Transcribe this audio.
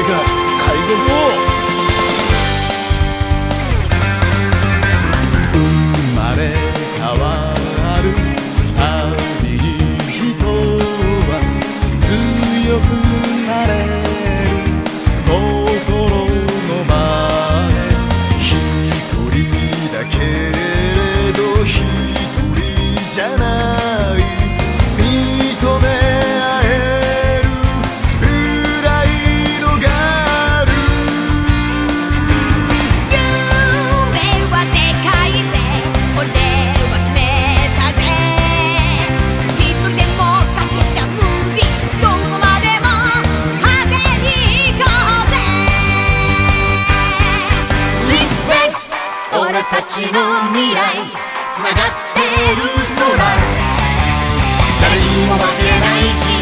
か海賊王。生まれ変わるたびに人は強くなれる心のまね。一人だけれど一人じゃない認め合えるプライドがある。 夢はでかいぜ俺は決めたぜ。一人でもかけちゃ無理どこまでも派手に行こうぜ。リスペクト俺たちの未来つながってる空誰にも負けない